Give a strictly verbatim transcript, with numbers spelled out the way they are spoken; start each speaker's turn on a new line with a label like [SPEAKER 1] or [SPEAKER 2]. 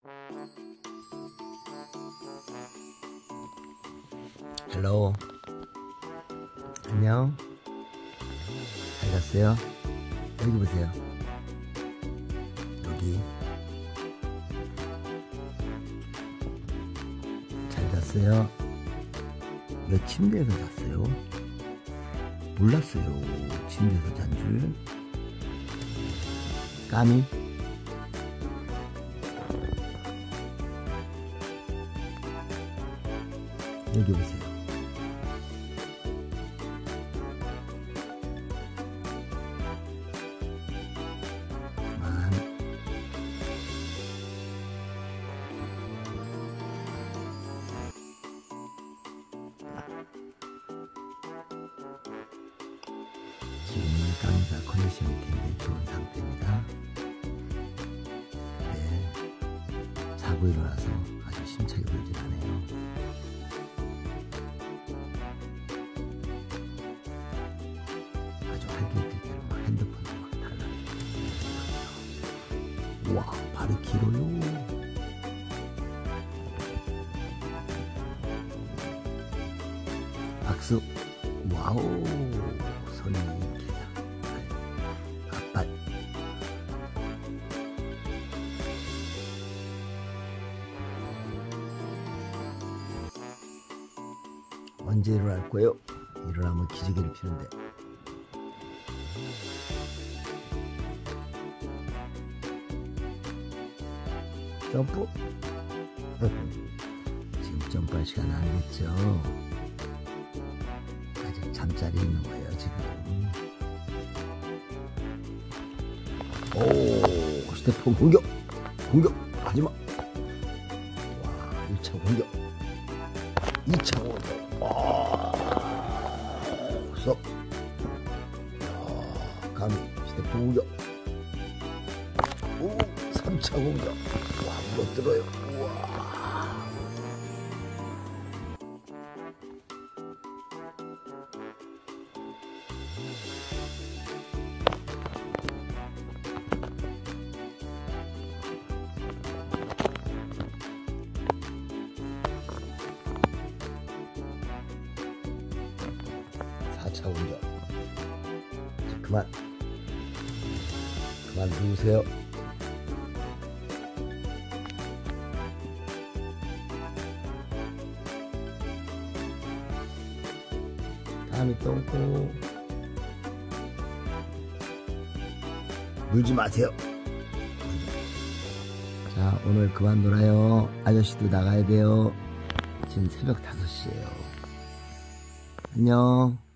[SPEAKER 1] 헬로. 안녕. 잘 잤어요? 여기 보세요. 여기. 잘 잤어요? 왜 침대에서 잤어요? 몰랐어요. 침대에서 잔 줄. 까미? 여기 보세요. 그만. 지금 까미가 컨디션이 굉장히 좋은 상태입니다. 네, 자고 일어나서 아주 심차게 울질 않아요. 아주 할기길로 막 핸드폰으로 막 달라요. 와, 발이 길어요. 박수. 와우, 손이 길다. 앞발. 언제 일어날 거예요? 일어나면 기지개를 피는데. 점프? 지금 점프할 시간 안 됐죠? 아직 잠자리 있는 거예요, 지금. 오, 스태프 공격! 공격! 하지마! 와, 일 차 공격! 이 차 공격! 와, 쏙! 야, 감히 스태프 공격! 오, 삼 차 공격! 와, 물어들어요. 우와. 사 차 공격. 이제 그만. 그만 누우세요. 다음이 똥꼬. 물지 마세요. 자, 오늘 그만 놀아요. 아저씨도 나가야 돼요. 지금 새벽 다섯 시예요. 안녕.